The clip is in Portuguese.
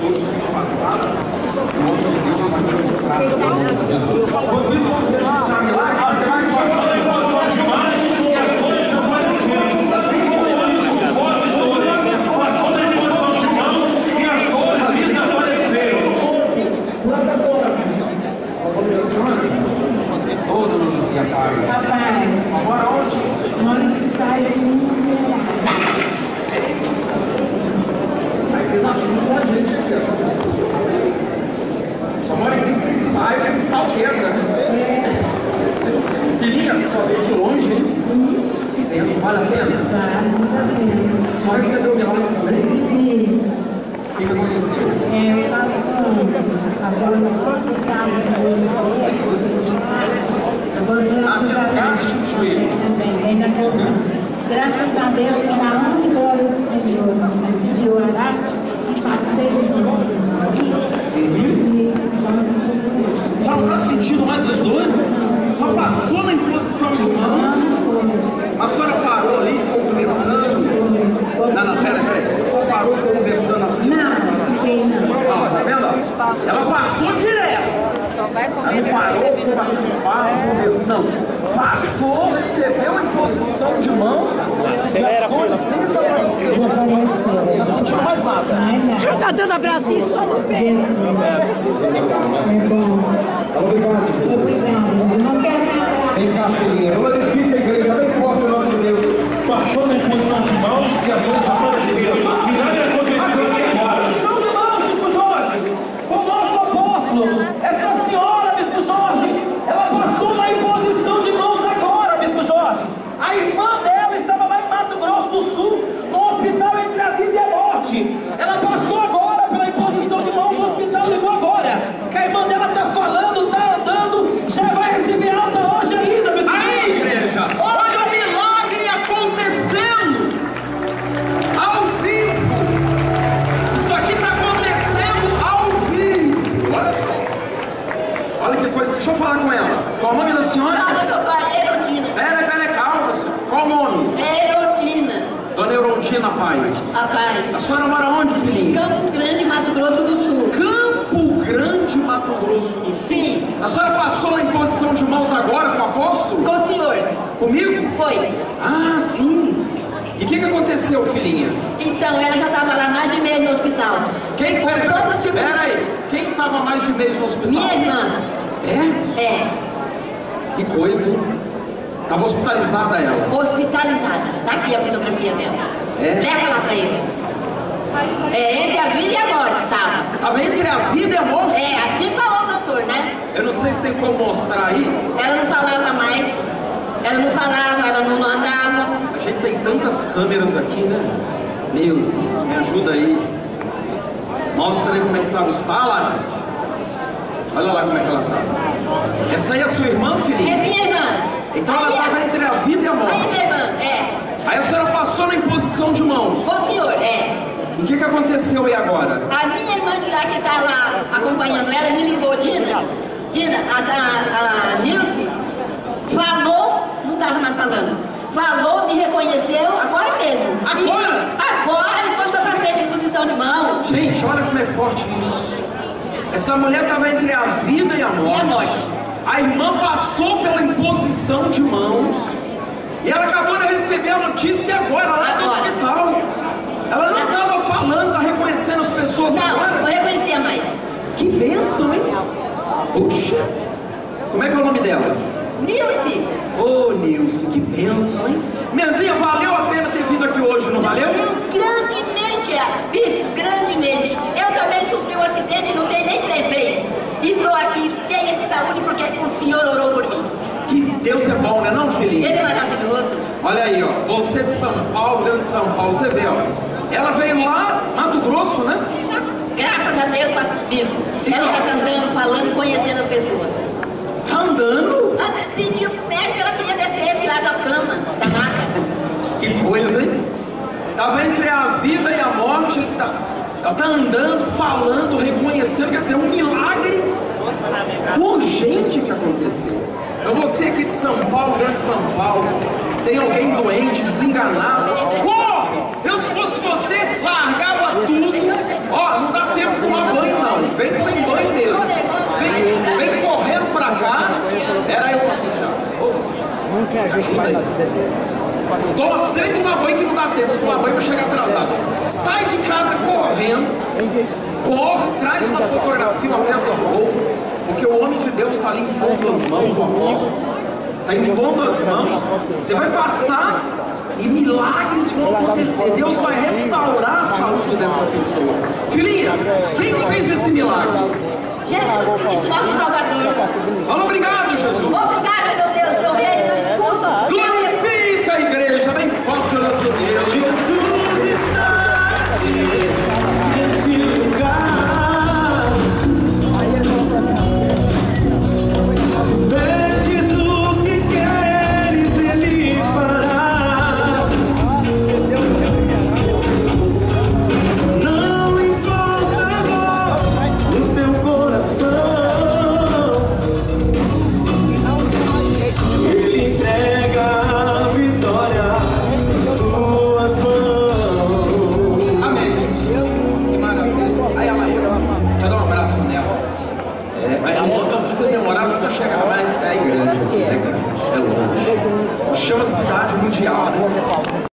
todos que passaram, o nome de Deus vai ministrar em nome de Jesus. Quando isso vamos registrar milagres, você vai passar a informação de mais e as coisas desapareceram. Assim como o ônibus com fotos do ônibus passou na informação de mãos e as coisas desapareceram. Mas agora, ô, dona Lucia, pai. Papai. Agora onde? Nós estamos em Mas vocês assustam a gente aqui, só mora aqui em Cristal, e Cristal quebra, né? Filhinha, só veio de longe, hein? Penso, vale a pena? Vale muito a pena. Só recebeu o milagre também? Sim. O que aconteceu? Eu estava com a bola todo Desgaste do joelho. também na coluna. Graças a Deus, na única hora do Senhor, recebi o orar e passei de você. Só não está sentindo mais as dores? Só passou na imposição de mão? A senhora parou ali, ficou conversando? Não, peraí. Só parou, ficou conversando assim? Não, fiquei não. Ah, tá vendo? Ela passou direto. Ela não parou, ficou batendo papo, conversando. Não. Passou, recebeu a imposição de mãos e as dores desapareceram. Não está sentindo mais nada. O senhor está dando abracinho só no pé. Vem cá, filhinha. Glorifica a igreja bem forte o nosso Deus. Passou na imposição de mãos e as dores apareceram. Milagre aconteceu agora. Imposição de mãos, Bispo Jorge. O nosso apóstolo, essa senhora, Bispo Jorge, ela passou na imposição de mãos agora, Bispo Jorge. A irmã dela estava lá em Mato Grosso do Sul, no hospital entre a vida e a morte. Ela passou agora pela imposição de mãos no hospital, ligou agora. Que a irmã dela está falando, está andando, já vai receber alta hoje ainda, Bispo Jorge. Aí, igreja, olha o milagre acontecendo ao vivo. Isso aqui está acontecendo ao vivo. Olha só. Olha que coisa. Deixa eu falar com ela. Qual o nome da senhora? Erotina. Pera, calma, senhora. Qual o nome? Erotina. Dona Erontina Paz. Rapaz. A senhora mora onde, filhinha? Campo Grande, Mato Grosso do Sul. Campo Grande, Mato Grosso do Sul. Sim. A senhora passou na imposição de mãos agora com o apóstolo? Com o senhor. Comigo? Foi. Ah, sim. E o que aconteceu, filhinha? Então, ela já estava lá mais de mês no hospital. Quem? Com todo tipo de- Peraí. Quem estava mais de mês no hospital? Minha irmã. É? É. Que coisa, hein? Estava hospitalizada ela. Hospitalizada. Tá aqui a fotografia dela. É? Leva lá pra ele. É, entre a vida e a morte, tava. Estava entre a vida e a morte? É, assim falou o doutor, né? Eu não sei se tem como mostrar aí. Ela não falava mais. Ela não falava, ela não andava. A gente tem tantas câmeras aqui, né? Meu Deus, me ajuda aí. Mostra aí como é que estava o estado lá, gente. Olha lá como é que ela estava. Essa aí é a sua irmã, É filhinha? minha irmã. Então ela estava entre a vida e a Aí, morte. minha irmã, é. Aí a senhora passou na imposição de mãos. O senhor, é. E o que aconteceu aí agora? A minha irmã de lá que está lá acompanhando ela me ligou, Dina, a Nilce, falou, não estava mais falando, falou, me reconheceu, agora mesmo. Agora? Agora, depois que eu passei de imposição de mão. Gente, olha como é forte isso. Essa mulher estava entre a vida e a morte. E a morte. A irmã passou pela imposição de mãos. E ela acabou de receber a notícia agora, lá no hospital. Ela não estava falando, está reconhecendo as pessoas Não, agora. não reconhecia mais. Que bênção, hein? Puxa. Como é que é o nome dela? Nilce. Ô, Nilce, que bênção, hein? Minhazinha, valeu a pena ter vindo aqui hoje, não valeu? Grandemente, bispo, grandemente. Eu também sofri um acidente, não tem nem 3 meses. E estou aqui cheia de saúde porque o senhor orou por mim. Que Deus é bom, né não, filhinha? Ele é maravilhoso. Olha aí, ó, você de São Paulo, Grande São Paulo, você vê, ó. Ela veio lá, Mato Grosso, né? Graças a Deus, pastor bispo. Ela Então. já está andando, falando, conhecendo as pessoas. Tá andando? Pediu pro médico, ela queria descer de lá da cama, da maca. Que coisa, hein? Tava entre a vida e a morte, ela tá andando, falando, reconhecendo, quer dizer, um milagre urgente que aconteceu. Então você aqui de São Paulo, Grande São Paulo, tem alguém doente, desenganado, corre! Eu se fosse você, largava tudo. Ó, não dá tempo de tomar Ajuda aí. Você nem tomar banho que não dá tempo. Se tomar banho vai chegar atrasado. Sai de casa correndo. Corre, traz uma fotografia, uma peça de roupa. Porque o homem de Deus está ali impondo as mãos do apóstolo. Está impondo as mãos. Você vai passar e milagres vão acontecer. Deus vai restaurar a saúde dessa pessoa. Filhinha, quem fez esse milagre? Jesus Cristo, nosso Salvador. Fala obrigado, Jesus. Obrigada, meu Deus, meu rei, meu escudo. Glorifica a igreja, bem forte o nosso Deus. Jesus está aqui nesse lugar. Pedes o que queres, Ele fará. Não encontra dor no teu coração. Ele entrega a vitória nas tuas mãos. Amém. Que maravilha. Aí, Amaia, deixa eu dar um abraço nela. Mas a outra, vocês demoraram muito a chegar, mas é grande aqui, é grande, é longe. Chama cidade mundial, né?